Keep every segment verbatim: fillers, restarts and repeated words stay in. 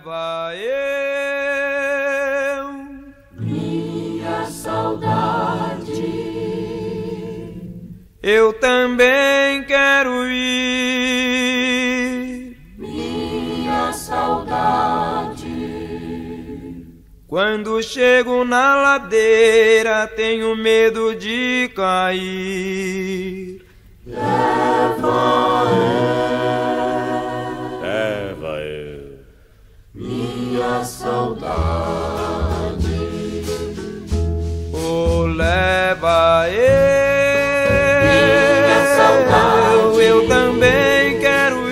leva eu, minha saudade. Eu também quero ir, minha saudade. Quando chego na ladeira tenho medo de cair. Leva eu, leva eu, minha saudade. Oh, leva eu, minha saudade. Eu também quero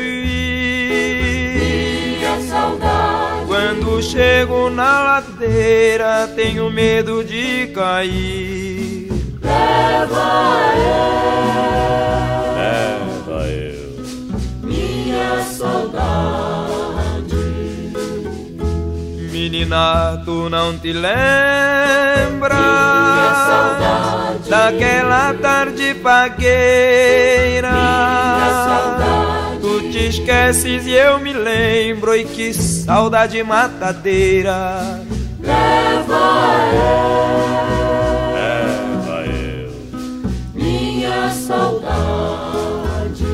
ir, minha saudade. Quando chego na ladeira tenho medo de cair. Leva leva eu, eu, minha saudade. Menina, tu não te lembra minha saudade. Daquela tarde pagueira? Minha saudade. Tu te esqueces e eu me lembro, e que saudade matadeira. Leva leva eu, eu, minha saudade.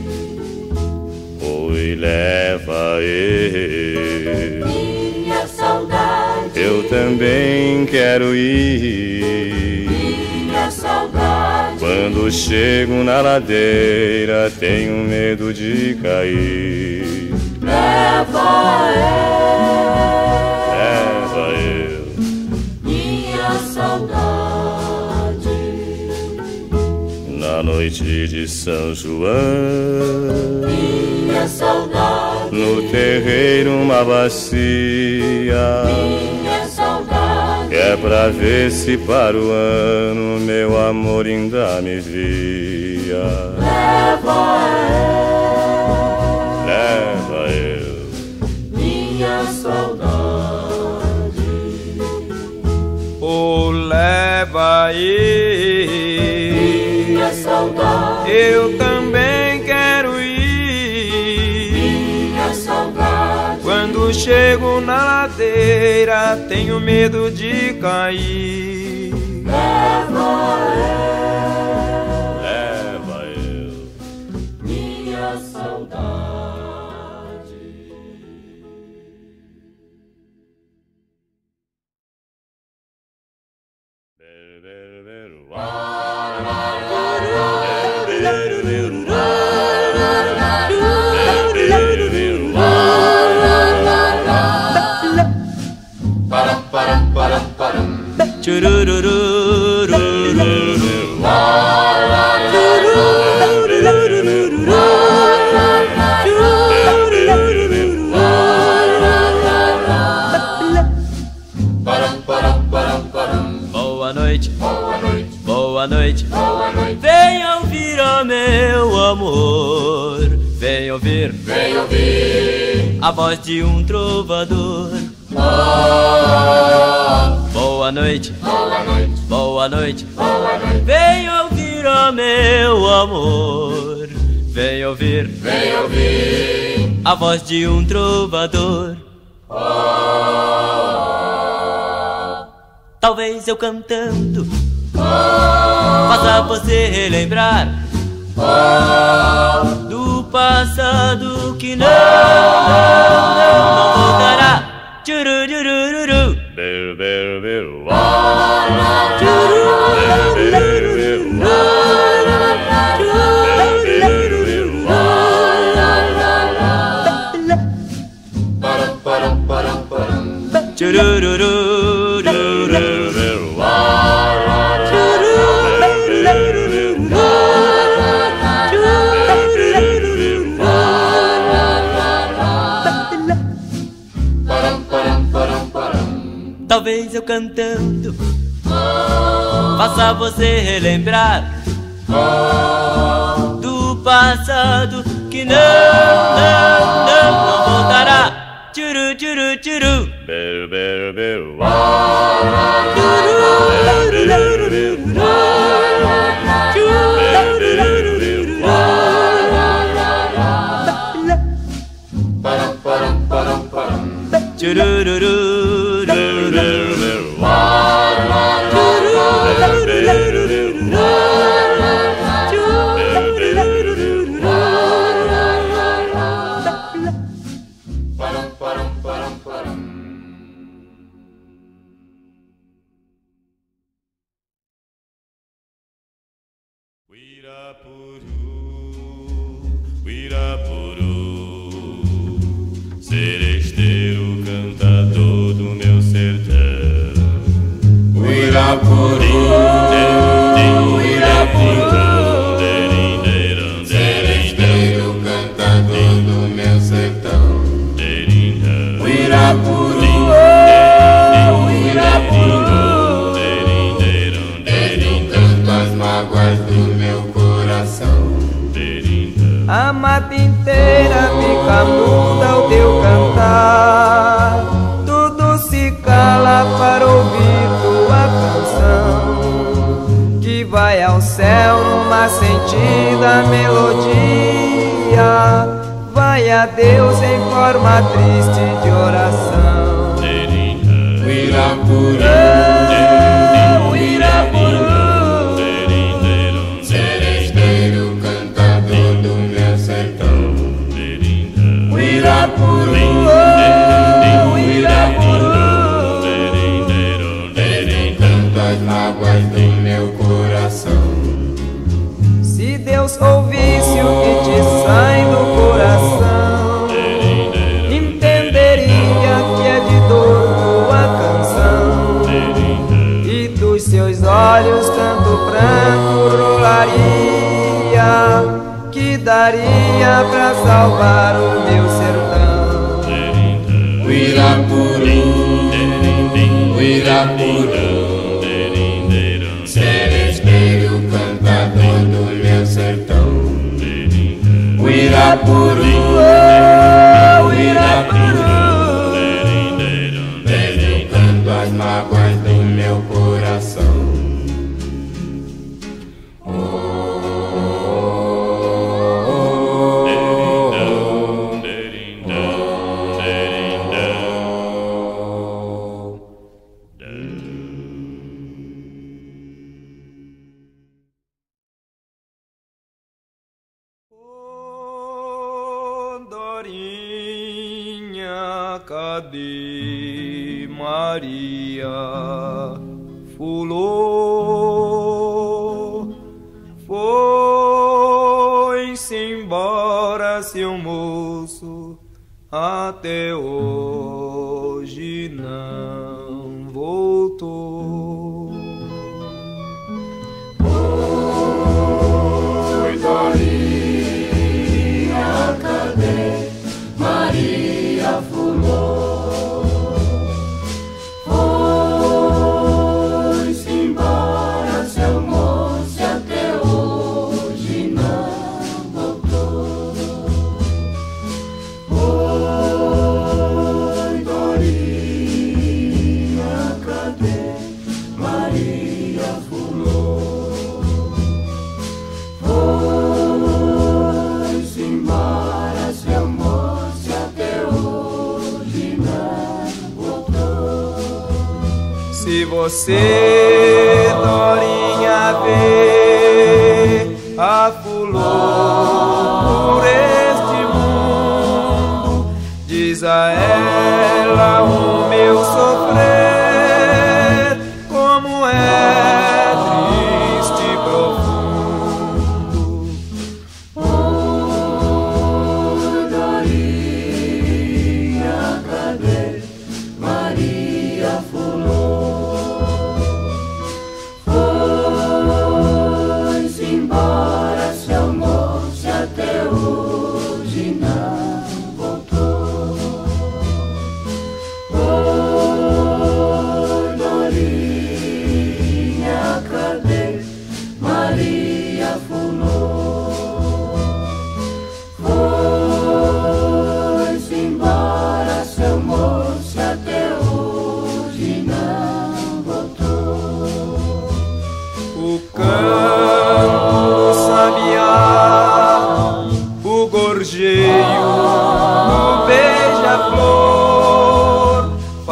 oi, leva eu, minha saudade. Eu também quero ir, minha saudade. Quando chego na ladeira tenho medo de cair. Leva eu, eu, minha saudade. Na noite de São João, minha saudade. No terreiro uma bacia, minha saudade. É pra ver se para o ano meu amor ainda me via. Leva eu, leva eu, minha saudade. Oh, leva eu, minha saudade. Eu também quero ir, minha saudade. Quando chego na ladeira tenho medo de cair. Leva eu, leva eu, minha saudade. Boa noite, boa noite, boa noite, boa noite. Venha ouvir, ó meu amor, venha ouvir, venha ouvir a voz de um trovador. Oh, boa noite, boa noite, boa noite, boa noite. Venha ouvir, ó meu amor, venha ouvir, venha ouvir a voz de um trovador. Oh, talvez eu cantando oh, faça você relembrar oh, do passado que não, não, não, não voltará. Tchururururu, beru, beru, beru, talvez eu cantando faça você relembrar do passado que não, não, não, não voltará. Tchuru, tchuru, tchuru, beru, beru, beru, Seresteiro, cantador do meu sertão. Uirapuru, Uirapuru, seresteiro, cantador do meu sertão. Uirapuru, Uirapuru, canto as mágoas do meu coração. A mata inteira fica muda ao teu cantar, tudo se cala para ouvir tua canção, que vai ao céu numa sentida melodia, vai a Deus em forma triste de oração. Uirapuru, Uirapuru, seresteiro, cantador do meu sertão. Uirapuru, Uirapuru, canto as mágoas do meu coração. Se Deus ouvisse o que te sai do coração, entenderia que é de dor tua canção, e dos seus olhos tanto pranto rolaria, que daria pra salvar o meu sertão. Uirapuru, Uirapuru, seresteiro, cantador do meu sertão. Uirapuru, Uirapuru, canto as mágoas do meu coração. Andorinha, cadê Maria? Fulô, foi-se embora seu moço, até hoje não voltou. Foi Dorinha, cadê Maria? Fulô, foi-se embora seu moço, até hoje não voltou. Foi Dorinha, cadê Maria? Fulô, foi-se embora seu moço, até hoje não voltou. Se você, Dorinha, vê a Fulô por este mundo, diz a ela o meu sofrer, como é triste e profundo. Oi, Dorinha, cadê Maria? Fulô, foi-se embora seu moço, até hoje não voltou.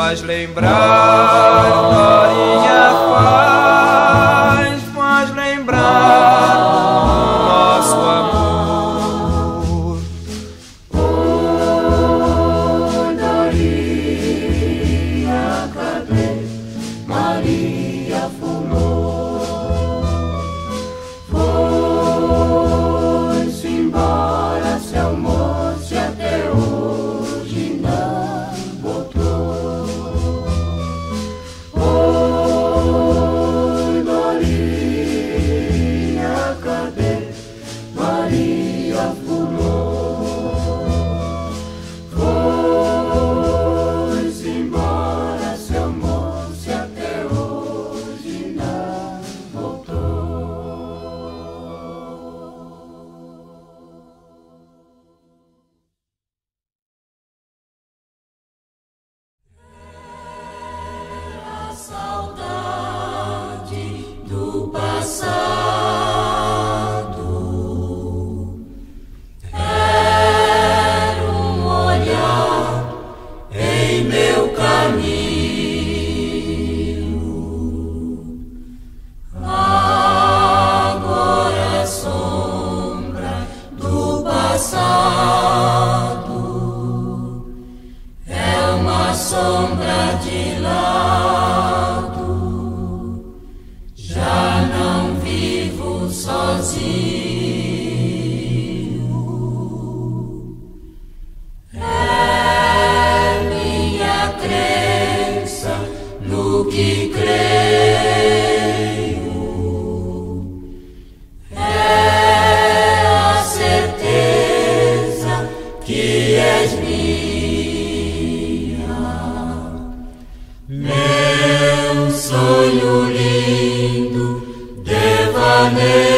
faz lembrar, Dorinha faz, faz lembrar o nosso amor. Oh, Dorinha, cadê Maria Fulô? Foi-se embora, seu moço, e até hoje não voltou. Oh, Dorinha, cadê Maria Fulô? Foi-se embora, seu moço, e até hoje não voltou. A saudade do passado era um olhar em meu caminho. Agora a sombra do passado é uma sombra de lado. Já não vivo sozinho. É minha crença no que creio. É a certeza que és minha. Meu sonho lindo devaneia